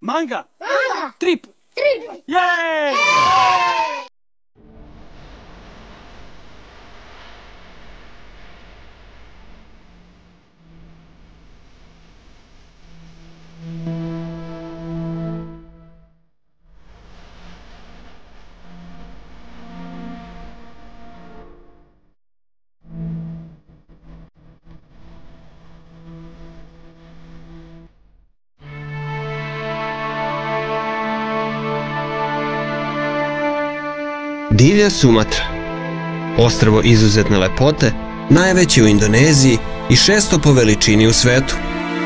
Manga! Trip! Jej! Divlja Sumatra, ostrvo izuzetne lepote, najveće u Indoneziji i šesto po veličini u svetu.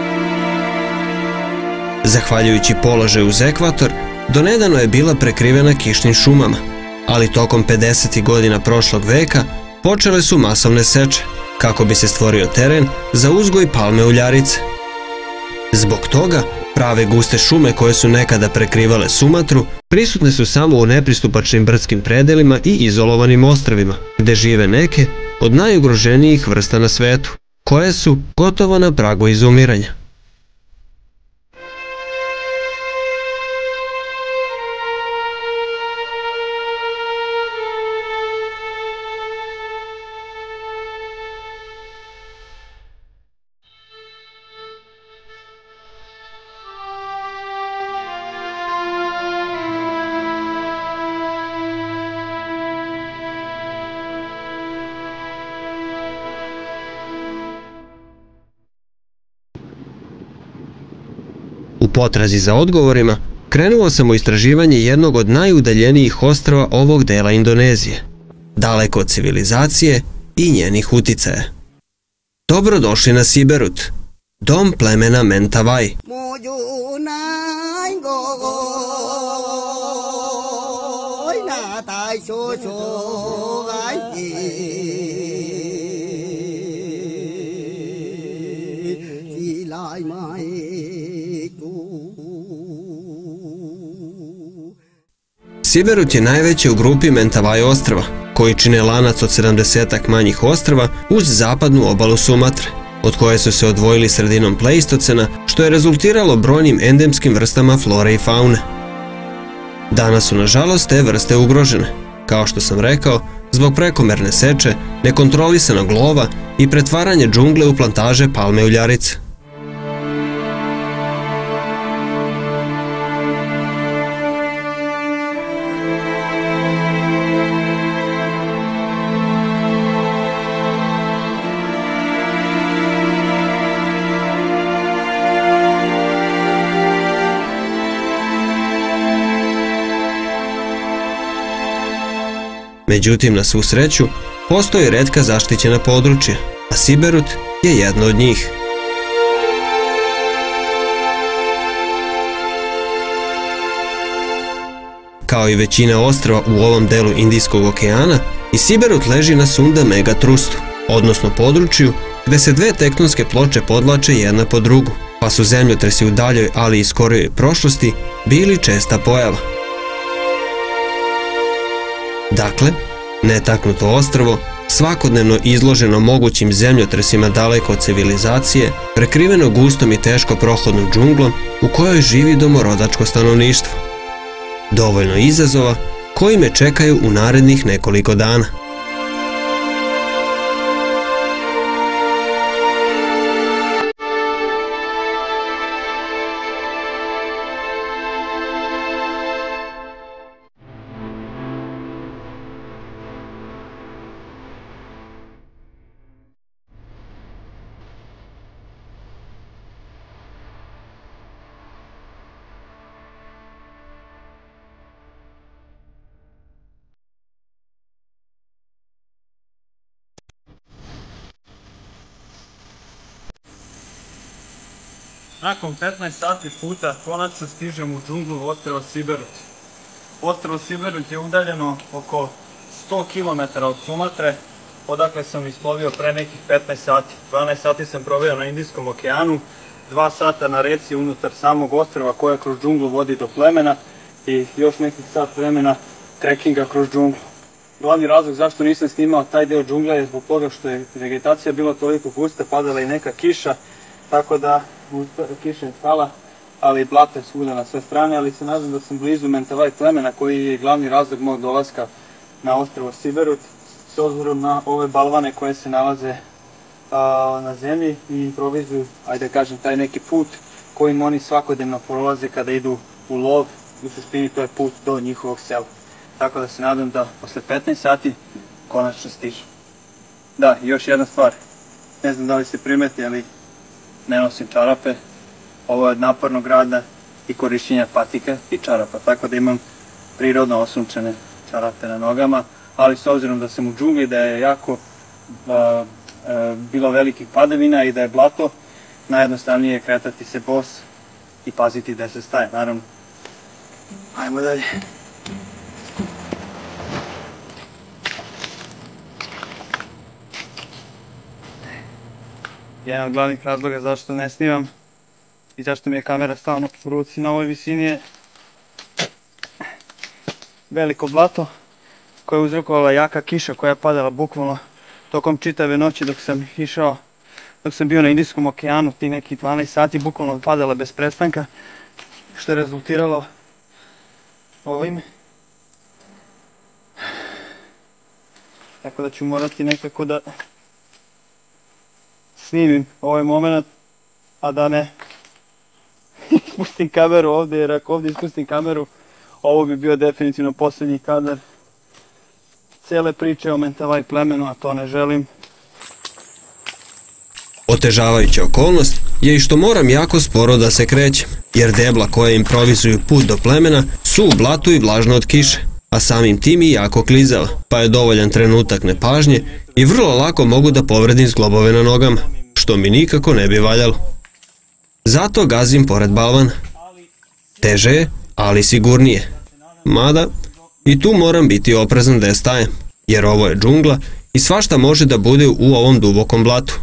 Zahvaljujući položaju uz ekvator, donedavno je bila prekrivena kišnim šumama, ali tokom 50. godina prošlog veka počele su masovne seče, kako bi se stvorio teren za uzgoj palme uljarice. Zbog toga, prave guste šume koje su nekada prekrivale Sumatru prisutne su samo u nepristupačnim brdskim predelima i izolovanim ostrvima, gde žive neke od najugroženijih vrsta na svetu, koje su gotovo na pragu izumiranja. U potrazi za odgovorima, krenuo sam u istraživanje jednog od najudaljenijih ostrva ovog dela Indonezije, daleko od civilizacije i njenih uticaja. Dobrodošli na Siberut, dom plemena Mentavaj. Siberut je najveće u grupi Mentavaja ostrva, koji čine lanac od 70-ak manjih ostrva uz zapadnu obalu Sumatre, od koje su se odvojili sredinom pleistocena, što je rezultiralo brojnim endemskim vrstama flore i faune. Danas su, nažalost, te vrste ugrožene, kao što sam rekao, zbog prekomerne seče, nekontrolisanog lova i pretvaranja džungle u plantaže palme uljarice. Međutim, na svu sreću, postoji retka zaštićena područja, a Siberut je jedno od njih. Kao i većina ostrva u ovom delu Indijskog okeana, i Siberut leži na Sunda megatrustu, odnosno području gde se dve tektonske ploče podvlače jedna po drugu, pa su zemljotresi u daljoj, ali i skorijoj prošlosti bili česta pojava. Dakle, netaknuto ostrvo, svakodnevno izloženo mogućim zemljotresima daleko od civilizacije, prekriveno gustom i teško prohodnom džunglom u kojoj živi domorodačko stanovništvo. Dovoljno izazova koji me čekaju u narednih nekoliko dana. Nakon 15 sati puta konačno stižem u džunglu ostrva Siberut. Ostrvo Siberut je udaljeno oko 100 km od Sumatre, odakle sam isplovio pre nekih 15 sati. 12 sati sam proveo na Indijskom okeanu, 2 sata na reci unutar samog ostrva koja kroz džunglu vodi do plemena i još nekih sat vremena trekinga kroz džunglu. Glavni razlog zašto nisam snimao taj deo džungla je zbog toga što je vegetacija bila toliko gusta, padala i neka kiša, tako da kiša je stala ali blato je svuda na sve strane, ali se nadam da sam blizu Mentavaja plemena koji je glavni razlog mog dolaska na ostrvo Siberut, s obzirom na ove balvane koje se nalaze na zemlji i improvizuju, ajde da kažem, taj neki put kojim oni svakodnevno prolaze kada idu u lov, u suštini to je put do njihovog sela. Tako da se nadam da posle 15 sati konačno stižem. Da, i još jedna stvar, ne znam da li ste primeti, ali ne nosim čarape. Ovo je od napornog rada i korišćenja patika i čarapa, tako da imam prirodno osunčene čarape na nogama, ali s obzirom da sam u džungli, da je jako bilo velikih padavina i da je blato, najjednostavnije je kretati se bos i paziti gde se staje, naravno. Ajmo dalje. Jedan od glavnih razloga zašto ne snimam i zašto mi je kamera stalno u ruci na ovoj visini je veliko blato koje je uzrokovala jaka kiša koja je padala bukvalno tokom čitave noći dok sam išao, dok sam bio na Indijskom okeanu, ti neki 12 sati bukvalno padala bez prestanka, što je rezultiralo ovim. Tako da ću morati nekako da snimim ovaj moment, a da ne ispustim kameru ovdje, jer ako ovdje ispustim kameru, ovo bi bio definitivno posljednji kadar cele priče o Mentavaja plemenu, a to ne želim. Otežavajuća okolnost je i što moram jako sporo da se krećem, jer debla koje improvizuju put do plemena su u blatu i vlažno od kiše, a samim tim i jako klizava, pa je dovoljan trenutak nepažnje i vrlo lako mogu da povredim zglobove na nogama, što mi nikako ne bi valjalo. Zato gazim pored balvana. Teže je, ali sigurnije. Mada, i tu moram biti oprezan da stajem, jer ovo je džungla i svašta može da bude u ovom dubokom blatu.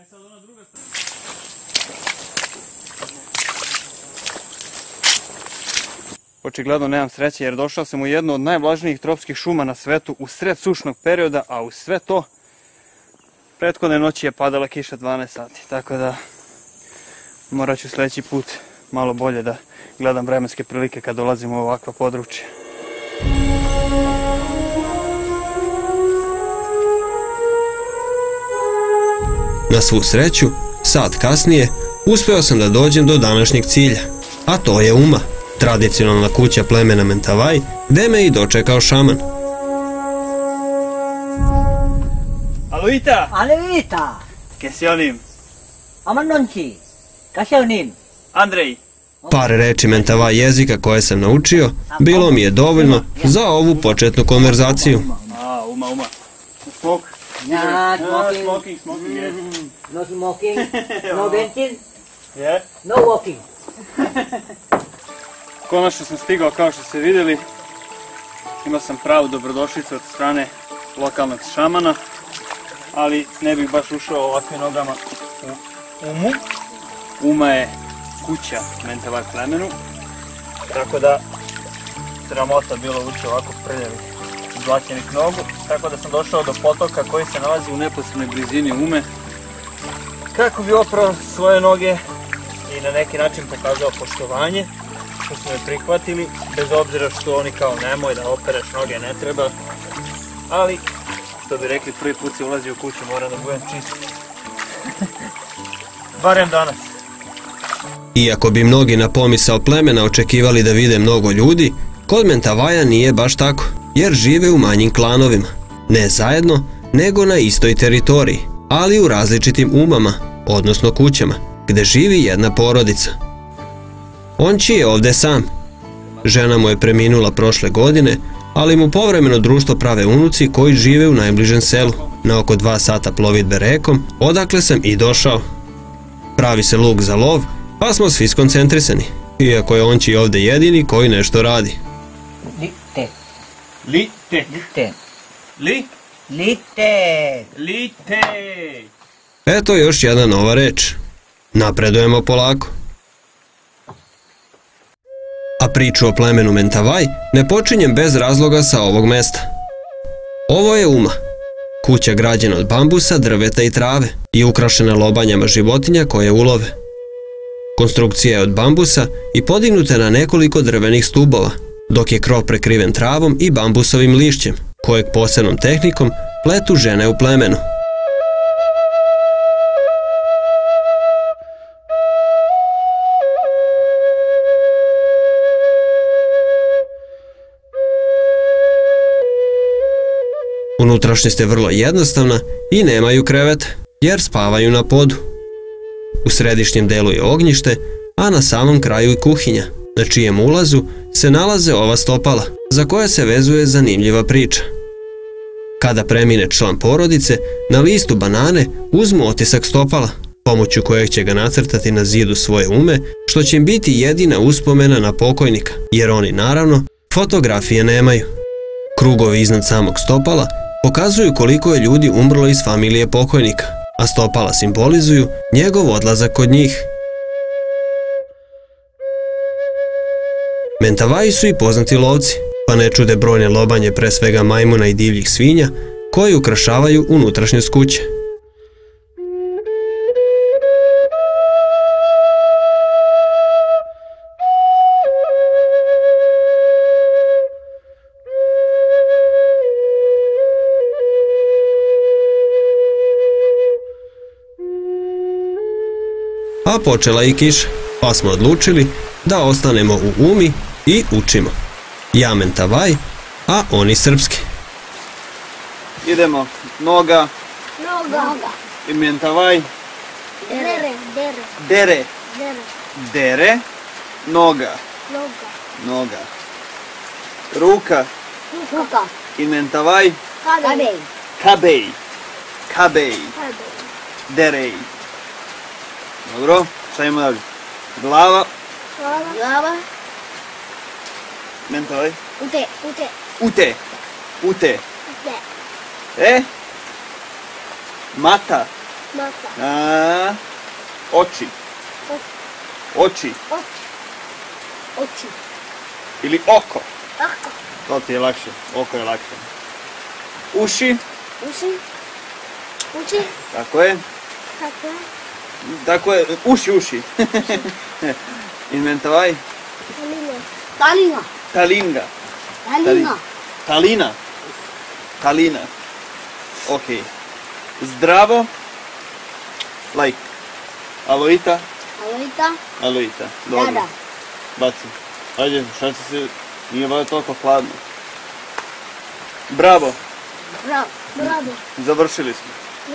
Očigledno nemam sreće jer došao sam u jednu od najvlažnijih tropskih šuma na svetu u sred sušnog perioda, a uz sve to prethodne noći je padala kiša 12 sati, tako da morat ću sljedeći put malo bolje da gledam vremenske prilike kad dolazim u ovakva područja. Na svu sreću, sat kasnije, uspeo sam da dođem do današnjeg cilja, a to je Uma, tradicionalna kuća plemena Mentavaja, gde me i dočekao šaman. Aloita! Aloita! Che si onim? Amanonci! Kašavnim! Andrej! Par reči Mentavaja jezika koje sam naučio bilo mi je dovoljno za ovu početnu konverzaciju. Uma. Smoke? Not Smoking, yes. No smoking, no bensin, Yeah? no walking. Konačno sam stigao, kao što ste vidjeli. Imao sam pravu dobrodošlicu od strane lokalnog šamana, ali ne bih baš ušao ovakvim nogama u Umu. Uma je kuća Mentavaja plemenu, tako da sramota bilo ući ovako prljavih izlačenih nogu, tako da sam došao do potoka koji se nalazi u neposrednoj blizini Ume, kako bi oprao svoje noge i na neki način pokazao poštovanje, što su me prihvatili, bez obzira što oni kao nemoj da opereš noge, ne treba, ali što bi rekli, prvi put se ulazi u kuću, moram da budem čist. Barem danas. Iako bi mnogi na pomisao plemena očekivali da vide mnogo ljudi, kod Mentavaja nije baš tako, jer žive u manjim klanovima. Ne zajedno, nego na istoj teritoriji, ali u različitim umama, odnosno kućama, gde živi jedna porodica. Onči je ovde sam. Žena mu je preminula prošle godine, ali mu povremeno društvo prave unuci koji žive u najbližem selu, na oko 2 sata plovidbe rekom, odakle sam i došao. Pravi se luk za lov, pa smo svi skoncentrisani, iako je Onči ovde jedini koji nešto radi. Lite. Eto još jedna nova reč. Napredujemo polako. A priču o plemenu Mentavaja ne počinjem bez razloga sa ovog mesta. Ovo je Uma, kuća građena od bambusa, drveta i trave i ukrašena lobanjama životinja koje ulove. Konstrukcija je od bambusa i podignuta na nekoliko drvenih stubova, dok je krov prekriven travom i bambusovim lišćem, kojeg posebnom tehnikom pletu žene u plemenu. Unutrašnjost je vrlo jednostavna i nemaju krevete, jer spavaju na podu. U središnjem delu je ognjište, a na samom kraju i kuhinja, na čijem ulazu se nalaze ova stopala, za koje se vezuje zanimljiva priča. Kada premine član porodice, na listu banane uzmu otisak stopala, pomoću kojeg će ga nacrtati na zidu svoje ume, što će im biti jedina uspomena na pokojnika, jer oni, naravno, fotografije nemaju. Krugovi iznad samog stopala pokazuju koliko je ljudi umrlo iz familije pokojnika, a stopala simbolizuju njegov odlazak kod njih. Mentavaji su i poznati lovci, pa ne čude brojne lobanje pre svega majmuna i divljih svinja koji ukrašavaju unutrašnjost kuće. A počela i kiša, pa smo odlučili da ostanemo u Umi i učimo. Ja Mentavaj, a oni srpski. Idemo. Noga. I Mentavaj. Dere. Noga. Ruka. I Mentavaj. Kabej. Derej. Dobro, šta imamo dalje? Glava. Mentavaj. Ute. Mata. Oči. Ili oko. To ti je lakše, oko je lakše. Uši. Tako je, uši. Inventavaj. Talina. Ok. Zdravo. Like. Aloita. Dobro. Baci. Ajde, šta si se... Nije bilo toliko hladno. Bravo. Završili smo.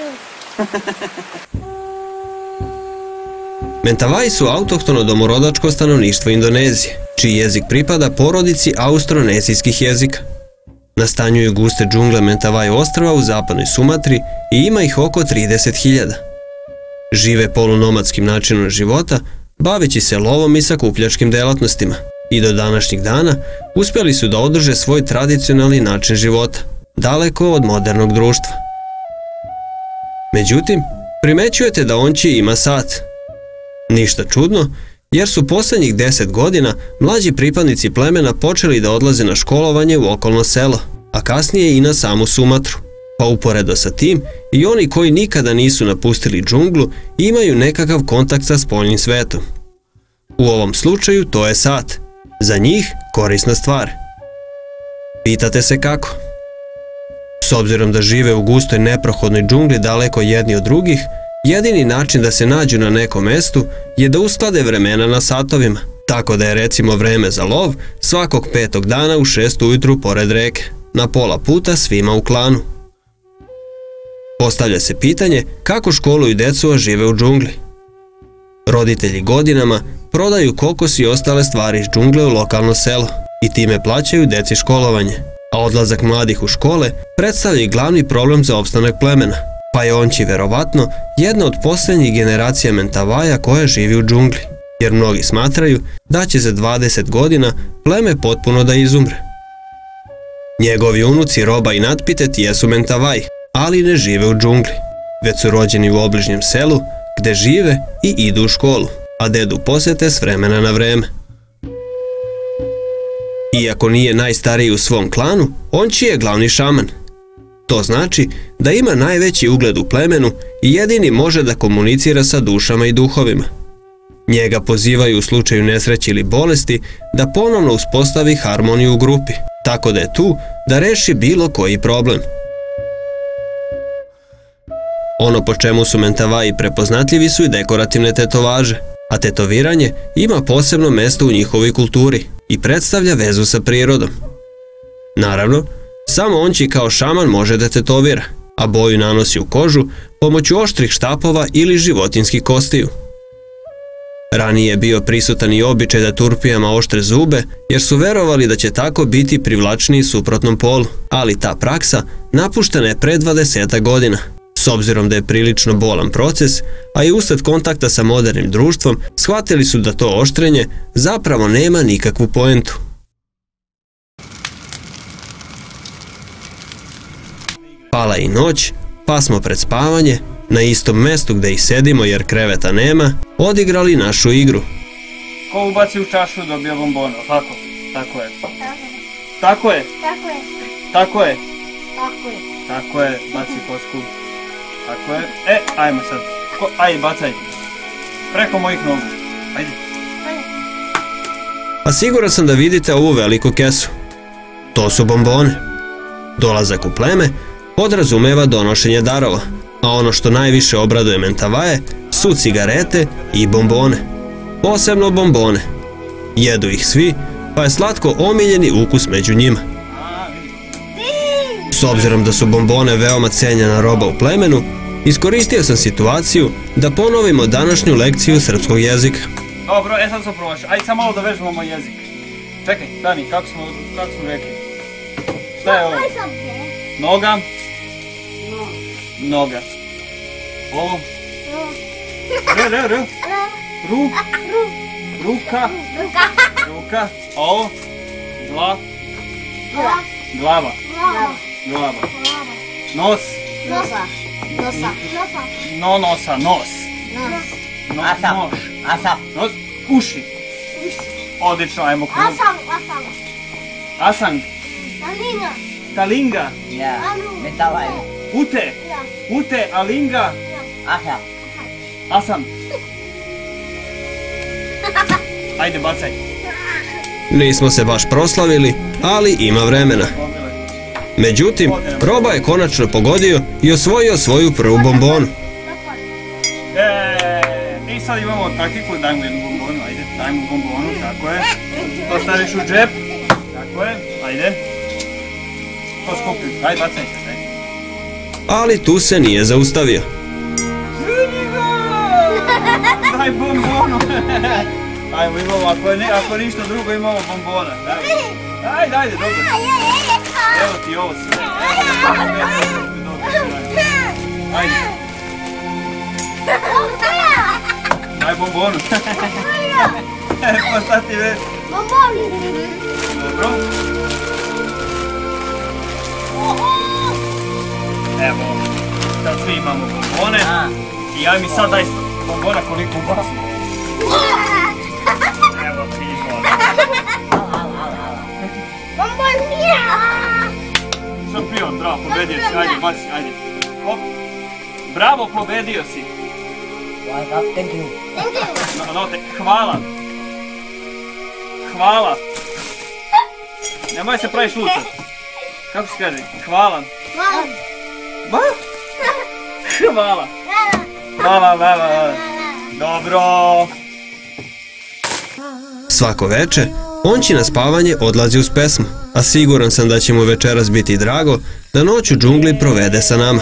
Mentavaji su autohtono domorodačko stanovništvo Indonezije, čiji jezik pripada porodici austronezijskih jezika. Nastanjuju guste džungle Mentavaji ostrva u zapadnoj Sumatri i ima ih oko 30.000. Žive polunomadskim načinom života, baveći se lovom i sakupljačkim delatnostima, i do današnjeg dana uspjeli su da održe svoj tradicionalni način života, daleko od modernog društva. Međutim, primećujete da onči ima sat. Ništa čudno, jer su posljednjih 10 godina mlađi pripadnici plemena počeli da odlaze na školovanje u okolno selo, a kasnije i na samu Sumatru. Pa uporedo sa tim, i oni koji nikada nisu napustili džunglu imaju nekakav kontakt sa spoljnim svetom. U ovom slučaju to je sat. Za njih korisna stvar. Pitate se kako? S obzirom da žive u gustoj neprohodnoj džungli daleko jedni od drugih, jedini način da se nađu na nekom mestu je da usklade vremena na satovima, tako da je recimo vreme za lov svakog 5. dana u 6 ujutru pored reke, na pola puta svima u klanu. Postavlja se pitanje kako školuju decu a žive u džungli. Roditelji godinama prodaju kokos i ostale stvari iz džungle u lokalno selo i time plaćaju deci školovanje, a odlazak mladih u škole predstavlja i glavni problem za opstanak plemena, pa je onči verovatno jedna od posljednjih generacija Mentavaja koja živi u džungli, jer mnogi smatraju da će za 20 godina pleme potpuno da izumre. Njegovi unuci Roba i Natpitet jesu Mentavaji, ali ne žive u džungli, već su rođeni u obližnjem selu gde žive i idu u školu, a dedu posete s vremena na vreme. Iako nije najstariji u svom klanu, onči je glavni šaman. To znači da ima najveći ugled u plemenu i jedini može da komunicira sa dušama i duhovima. Njega pozivaju u slučaju nesreće ili bolesti da ponovno uspostavi harmoniju u grupi, tako da je tu da reši bilo koji problem. Ono po čemu su mentavaji prepoznatljivi su i dekorativne tetovaže, a tetoviranje ima posebno mesto u njihovoj kulturi i predstavlja vezu sa prirodom. Naravno, samo onči kao šaman može da tetovira, a boju nanosi u kožu pomoću oštrih štapova ili životinskih kostiju. Ranije je bio prisutan i običaj da turpijama oštre zube, jer su verovali da će tako biti privlačniji suprotnom polu, ali ta praksa napuštena je pre 20 godina. S obzirom da je prilično bolan proces, a i usled kontakta sa modernim društvom, shvatili su da to oštrenje zapravo nema nikakvu poentu. Pala i noć, pa smo pred spavanje, na istom mestu gde i sedimo jer kreveta nema, odigrali našu igru. Ko ubaci u čašu dobija bombonu, tako? Tako je. Tako je? Tako je. Tako je, baci kosku. Tako je. Ajmo sad. Ajde, bacaj. Preko mojih nogu. Ajde. A siguran sam da vidite ovu veliku kesu. To su bombone. Dolazak u pleme podrazumeva donošenje darova, a ono što najviše obraduje mentavaje su cigarete i bombone. Posebno bombone. Jedu ih svi, pa je slatko omiljeni ukus među njima. S obzirom da su bombone veoma cenjena roba u plemenu, iskoristio sam situaciju da ponovimo današnju lekciju srpskog jezika. Dobro, sad sam promašao. Ajde samo malo da vežemo moj jezik. Čekaj, Dani, kako smo rekli? Šta je ovo? Noga? Noga. Ovo? Ruka? Ruka. Ovo? Glava. Nos? Nosa. Nos. Asap. Uši. Odlično, ajmo krug. Asang. Talinga. Ya, mentavaje. Ute, alinga. Asam. Ajde, bacaj. Nismo se baš proslavili, ali ima vremena. Međutim, Roba je konačno pogodio i osvojio svoju prvu bombonu. I sad imamo taktiku, dajmo jednu bombonu, ajde, dajmo bombonu, tako je. To staviš u džep, tako je, ajde. To skupi, ajde, bacaj se, ajde. Ali tu se nije zaustavio. Vidi ga! Daj bombonu! Ajmo, imamo, ako ništa drugo, imamo bombona. Ajde, dobro. Evo ti ovo sve. Ajde. Daj bombonu. Pa šta ti već? Dobro. Evo, sad svi imamo bombone. I ja mi sad daj bombona koliko ubacimo. Evo ti izvoli. Šampion, bravo, pobedio si, ajde, baci, ajde. Hop. Bravo, pobedio si. Thank you. Hvala. Hvala. Nemoj se praviš lucat. Kako se kaže? Hvala. Hvala. Hvala. Dobro. Svako veče, onči na spavanje odlazi uz pesmu, a siguran sam da će mu večeras biti drago da noć u džungli provede sa nama.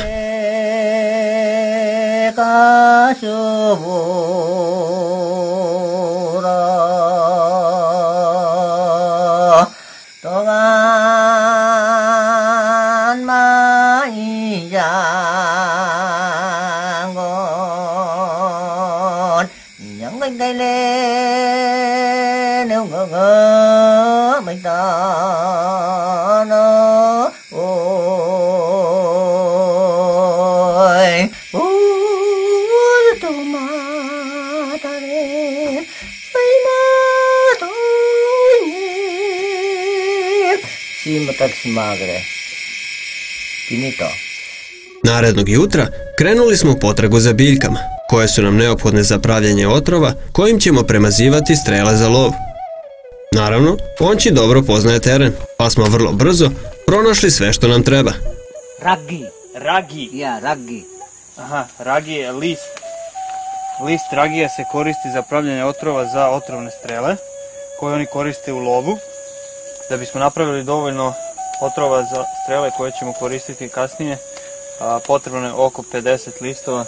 Narednog jutra krenuli smo u potragu za biljkama, koje su nam neophodne za pravljanje otrova kojim ćemo premazivati strele za lov. Naravno, Ponči dobro poznaje teren, pa smo vrlo brzo pronašli sve što nam treba. Ragi. Ragi. Ja, ragi. Aha, ragi je list. List ragija se koristi za pravljanje otrova za otrovne strele, koje oni koriste u lovu. Da bismo napravili dovoljno otrova za strele koje ćemo koristiti kasnije, potrebno je oko 50 listova.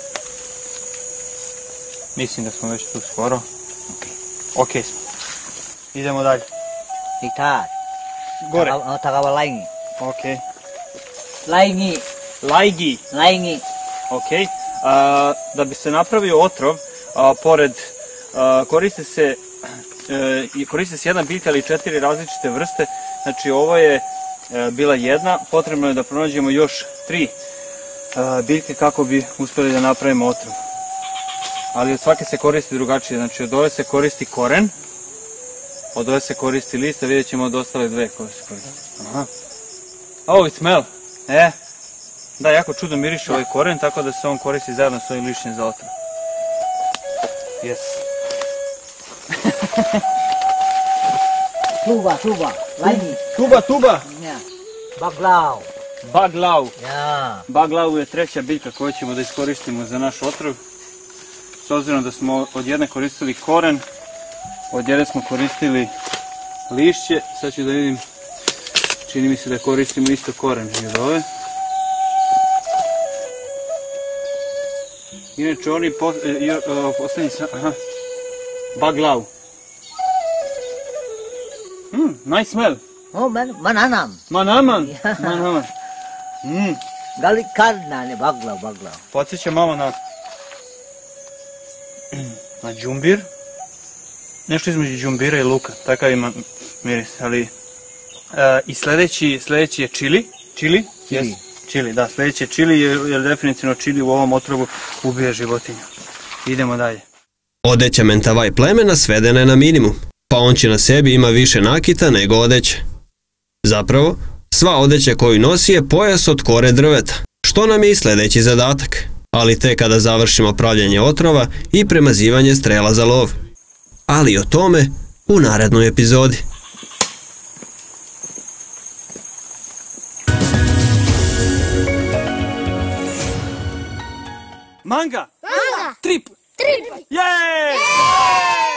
Mislim da smo već tu skoro. Ok smo. Idemo dalje. Hitar. Gore. Tagawa laingi. Ok. Laingi. Lajgi. Laingi. Ok. Da bi se napravio otrov, pored koriste se jedna biljka ili 4 različite vrste. Znači ovo je bila jedna, potrebno je da pronađemo još 3 biljke kako bi uspjeli da napravimo otrov. Ali od svake se koristi drugačije, znači od ove se koristi koren, od ove se koristi list, a vidjet ćemo od ostale 2 koje se koristi. Aha. Oh, it smell! Da, jako čudno miriše ovaj koren, tako da se on koristi zajedno s ovim lišćem za otrov. Yes. Tuba. Laingi. Tuba! Ja. Baglau. Baglau. Ja. Baglau je 3. biljka koju ćemo da iskoristimo za naš otrov. S obzirom da smo od jedne koristili koren, od jedne smo koristili lišće, sad ću da vidim, čini mi se da koristimo isto koren od ove. Inače oni posljednji aha, baglau. Nice smell. Oh, mananam. Manaman. Galikadna, ne baglau. Podsjeća malo na džumbir. Nešto između džumbira i luka, takav ima miris, ali i sljedeći je čili. Čili, da, sljedeći je čili jer definitivno čili u ovom otrovu ubija životinju. Idemo dalje. Odeća Mentavaj plemena svedena je na minimum, pa Ponči na sebi ima više nakita nego odeće. Zapravo, sva odeća koju nosi je pojas od kore drveta, što nam je i sljedeći zadatak, ali tek kada završimo pravljanje otrova i premazivanje strela za lov. Ali o tome u narednoj epizodi. Manga! Trip! Jej!